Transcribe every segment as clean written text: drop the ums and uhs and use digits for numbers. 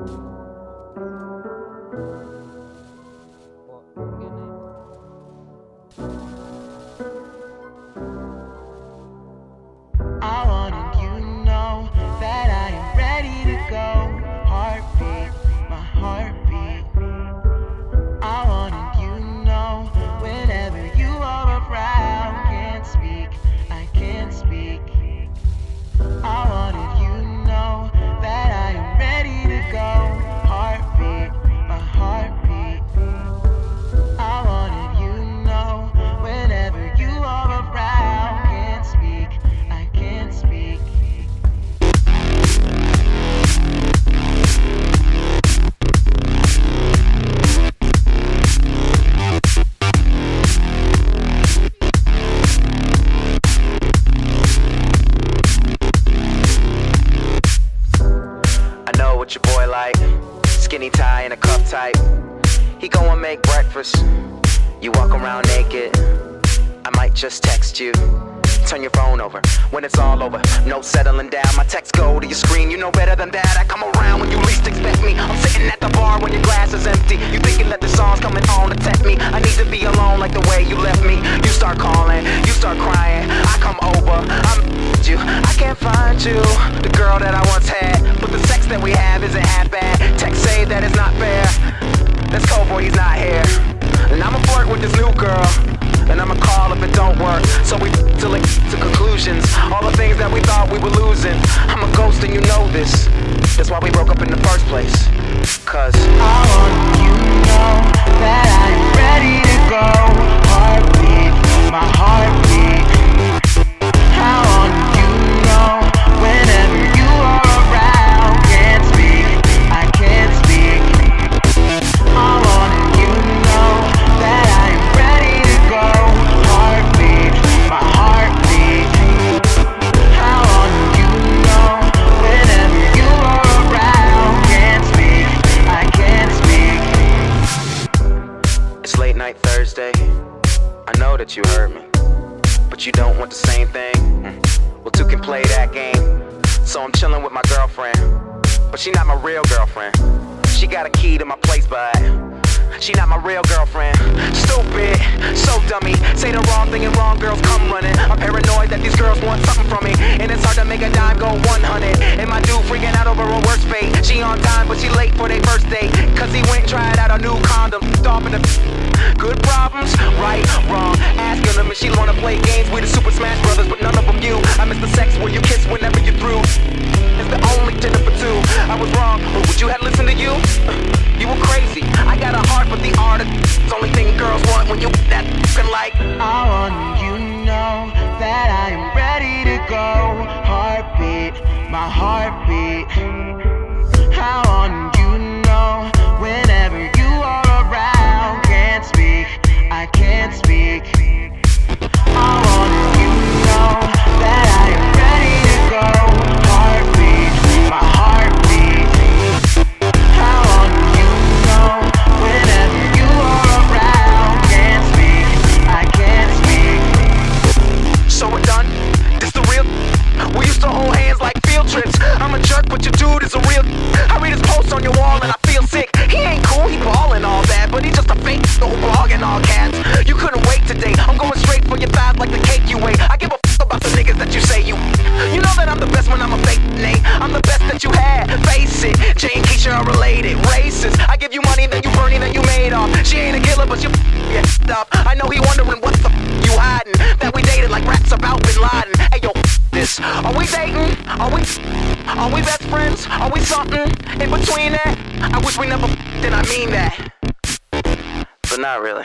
I wanted you to know that I am ready to go. Heartbeat, my heartbeat. I wanted you to know whenever you are around. Can't speak, I can't speak. I wanted you to know that I am ready to go. Heartbeat, my heartbeat. I wanted you to know whenever you are around. Can't speak, I can't speak. I know what your boy like. Skinny tie and a cuff type. He go and make breakfast. You walk around naked. I might just text you. Turn your phone over when it's all over. No settling down. My texts go to your screen. You know better than that. I come around when you least expect me. I'm sitting at the bar when your glass is empty. You thinking that the song's coming on to tempt me. I need to be alone like the way you left me. You start calling, you start crying. I come over, you. I can't find you, the girl that I once had. But the sex that we have isn't half bad. Text say that it's not fair. That's cold boy, he's not here. And I'ma flirt with this new girl. And I'ma call if it don't work. So we till it to conclusions. All the things that we thought we were losing. I'm a ghost and you know this. That's why we broke up in the first place. Cause I want you to know that I'm ready to go. Heartbeat, my heartbeat. I want you to know whenever you are around. Can't speak, I can't speak. I wanted you to know that I'm ready to go. Heartbeat, my heartbeat. I want you to know whenever you are around. Can't speak, I can't speak. it's late night Thursday. I know that you heard me, but you don't want the same thing. Well, two can play that game. So I'm chilling with my girlfriend, but she not my real girlfriend. She got a key to my place, but she not my real girlfriend. Stupid, so dummy. Say the wrong thing and wrong girls come running. I'm paranoid that these girls want something from me, and it's hard to make a dime go 100. And my dude freaking out over a worst fate. She on time, but she late for their first date. Cause he went and tried out a new condom. Stop in the good problems, right, wrong. Asking them if she wanna play games with the Super Smash Brothers, but none of them you. I miss the sex where you kiss whenever you're through. It's the only dinner for two. I was wrong, but would you have listened to you? You were crazy. I got a heart, but the art of it's only thing girls want when you that fucking like. I want you to know that I am ready to go. Heartbeat, my heartbeat. I want you to know whenever you are around. Can't speak, I can't speak. I want you to know that I am ready to go. Heartbeat, my heartbeat. I want you to know whenever you are around. Can't speak, I can't speak. So we're done? This the real? We used to hold hands like field trips. I'm a jerk, but your dude is a real. I read his posts on your wall and I feel sick. He ain't cool, he ballin' all that, but he's just a fake, no blog and all cats. You couldn't wait today. I'm going straight for your thighs like the cake you ate. I give a f about the niggas that you say you. You know that I'm the best when I'm a fake name. I'm the best that you had, face it. Jay and Keisha are related, racist. I give you money, then you burning, then you made off. She ain't a killer, but you up. I know he wondering what the you hiding. That we dated like raps about Bin Laden. Hey yo, this. Are we dating? Are we best friends? Are we something in between that? I wish we never did. I mean that, but not really.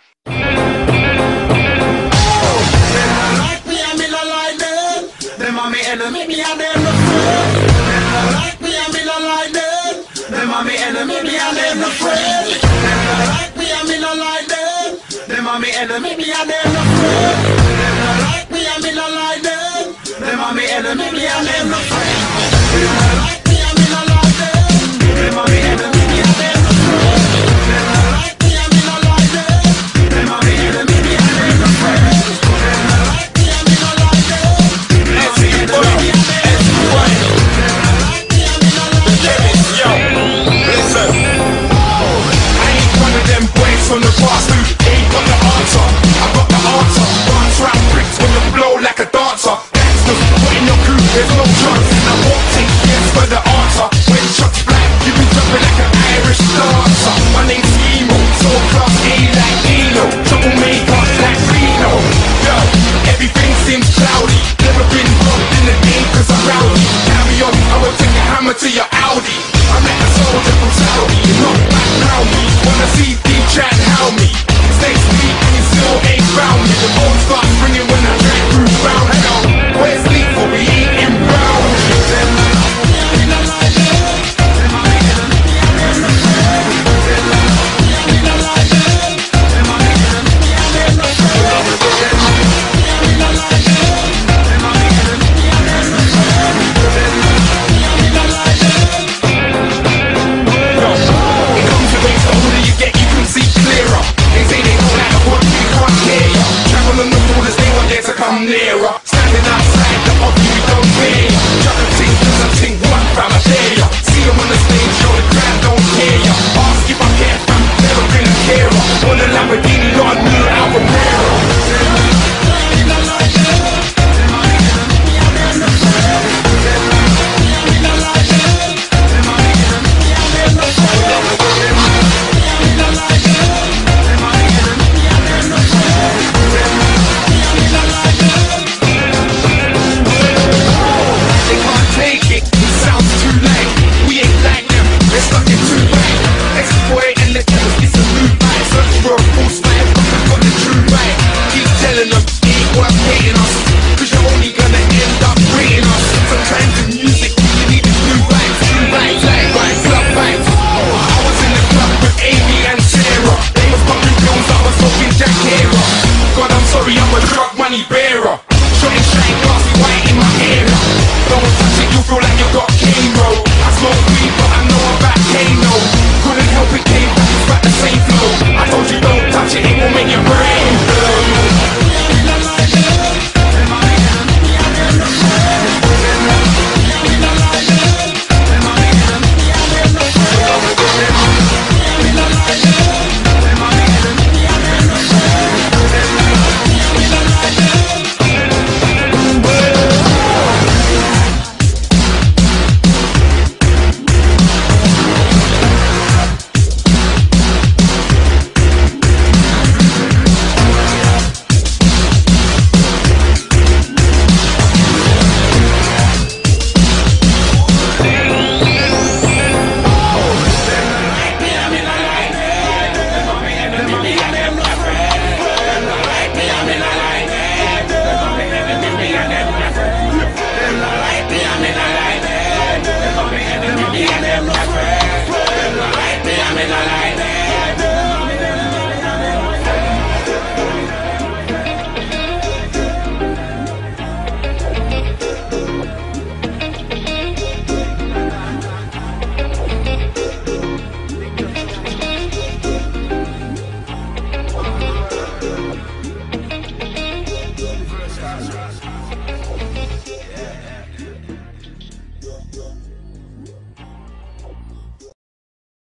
Like me, I'm in a line them. Them are me enemy, me and them no friend. Like me, I'm in a line them. Them are me enemy, me and them no friend. Like me, I'm in a line them. Them are me enemy, me and them no friend. Like me, I'm in a line them. Them are me enemy, me and them no friend. Like me, I'm in a line them. Them are me enemy, me and them no friend. Like me, I'm in a line them. Them are me enemy, me and them no friend. Yo. to your